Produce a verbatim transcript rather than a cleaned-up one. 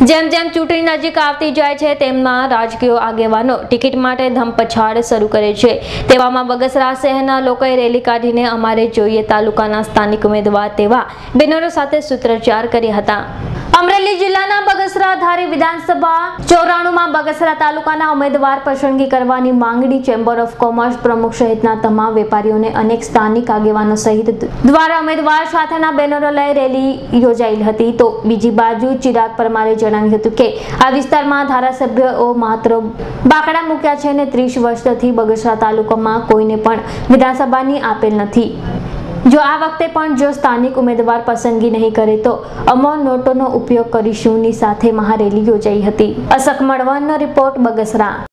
જેમ જેમ ચૂંટણી નજીક આવતી જાય છે તેમના રાજકીય આગેવાનો ટિકિટ માટે ધમપછાડ શરૂ કરે છે। તેવામાં બગસરા શહેરના લોકોએ રેલી કાઢીને અમારે જોઈએ તાલુકાના સ્થાનિક ઉમેદવાર તેવા બેનરો સાથે સૂત્રોચ્ચાર કર્યા હતા। અમરેલી જિલ્લાના બગસરા ધારી વિધાનસભા ચોરાણું માં બગસરા તાલુકાના ઉમેદવાર પસંદગી કરવાની માંગણી ચેમ્બર ઓફ કોમર્સ પ્રમુખ સહિતના તમામ વેપારીઓને અનેક સ્થાનિક આગેવાનો સહિત દ્વારા ઉમેદવાર સાથેના બેનરો લઈ રેલી યોજાઈ હતી। તો બીજી બાજુ ચિરાગ પરમારે જણાવ્યું હતું કે આ વિસ્તારમાં ધારાસભ્યો માત્ર બાકડા મૂક્યા છે અને ત્રીસ વર્ષથી બગસરા તાલુકામાં કોઈને પણ વિધાનસભાની આપેલ નથી। જો આ વખતે પણ જો સ્થાનિક ઉમેદવાર પસંદગી નહીં કરે તો અમો નોટોનો ઉપયોગ કરીશું ની સાથે મહારેલી યોજાઈ હતી। અશક મળવનનો રિપોર્ટ બગસરા।